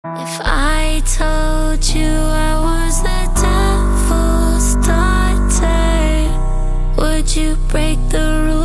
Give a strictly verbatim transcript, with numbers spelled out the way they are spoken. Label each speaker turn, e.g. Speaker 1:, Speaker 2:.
Speaker 1: If I told you I was the devil's daughter, would you break the rules?